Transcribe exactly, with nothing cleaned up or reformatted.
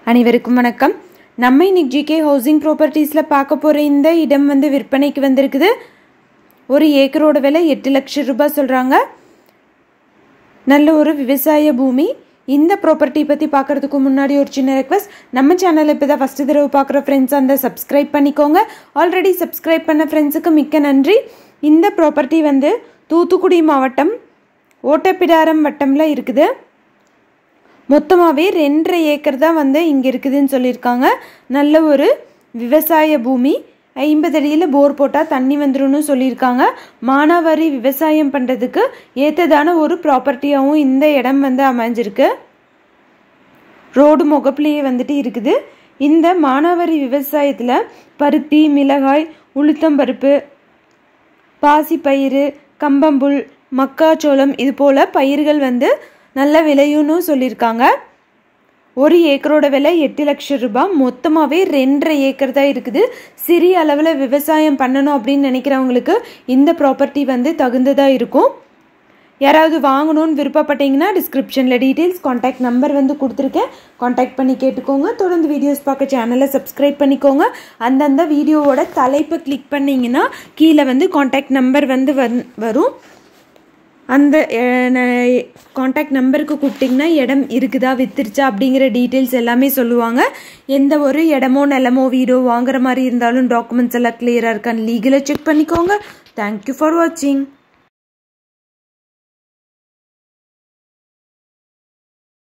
அனைவருக்கும் வணக்கம். நம்ம இன்னைக்கு ஜிகே ஹவுசிங் ப்ராப்பர்ட்டிஸில் பார்க்க போகிற இந்த இடம் வந்து விற்பனைக்கு வந்திருக்குது. ஒரு ஏக்கரோட விலை எட்டு லட்சம் ரூபாய் சொல்கிறாங்க. நல்ல ஒரு விவசாய பூமி. இந்த ப்ராப்பர்ட்டி பற்றி பார்க்குறதுக்கு முன்னாடி ஒரு சின்ன ரெக்வஸ்ட், நம்ம சேனலை இப்போ தான் ஃபஸ்ட்டு தடவை பார்க்குற ஃப்ரெண்ட்ஸ் அந்த சப்ஸ்கிரைப் பண்ணிக்கோங்க. ஆல்ரெடி சப்ஸ்கிரைப் பண்ண ஃப்ரெண்ட்ஸுக்கு மிக்க நன்றி. இந்த ப்ராப்பர்ட்டி வந்து தூத்துக்குடி மாவட்டம் ஓட்டப்பிடாரம் வட்டமில் இருக்குது. மொத்தமாகவே ரெண்டரை ஏக்கர் தான் வந்து இங்கே இருக்குதுன்னு சொல்லியிருக்காங்க. நல்ல ஒரு விவசாய பூமி. ஐம்பது அடியில் போர் போட்டால் தண்ணி வந்துடும்னு சொல்லியிருக்காங்க. மானாவாரி விவசாயம் பண்ணுறதுக்கு ஏற்றதான ஒரு ப்ராப்பர்ட்டியாகவும் இந்த இடம் வந்து அமைஞ்சிருக்கு. ரோடு முகப்புலேயே வந்துட்டு இருக்குது. இந்த மானாவாரி விவசாயத்தில் பருத்தி, மிளகாய், உளுத்தம்பருப்பு, பாசிப்பயிறு, கம்பம்புல், மக்காச்சோளம் இது போல் பயிர்கள் வந்து நல்ல விலையுன்னு சொல்லியிருக்காங்க. ஒரு ஏக்கரோட விலை எட்டு லட்சம் ரூபாய். மொத்தமாகவே ரெண்டரை ஏக்கர் தான் இருக்குது. சிறிய அளவில் விவசாயம் பண்ணணும் அப்படின்னு நினைக்கிறவங்களுக்கு இந்த ப்ராப்பர்ட்டி வந்து தகுந்ததாக இருக்கும். யாராவது வாங்கணும்னு விருப்பப்பட்டீங்கன்னா டிஸ்கிரிப்ஷனில் டீட்டெயில்ஸ், கான்டாக்ட் நம்பர் வந்து கொடுத்துருக்கேன். கான்டாக்ட் பண்ணி கேட்டுக்கோங்க. தொடர்ந்து வீடியோஸ் பார்க்க சேனலை சப்ஸ்கிரைப் பண்ணிக்கோங்க. அந்தந்த வீடியோவோட தலைப்பை கிளிக் பண்ணிங்கன்னா கீழே வந்து கான்டாக்ட் நம்பர் வந்து வரும். அந்த காண்டாக்ட் நம்பருக்கு கூப்பிட்டிங்கன்னா இடம் இருக்குதா, வித்துருச்சா அப்படிங்கிற டீட்டெயில்ஸ் எல்லாமே சொல்லுவாங்க. எந்த ஒரு இடமோ நிலமோ வீடோ வாங்குற மாதிரி இருந்தாலும் டாக்குமெண்ட்ஸ் எல்லாம் கிளியராக இருக்கான்னு லீகலாக செக் பண்ணிக்கோங்க. தேங்க்யூ ஃபார் வாட்சிங்.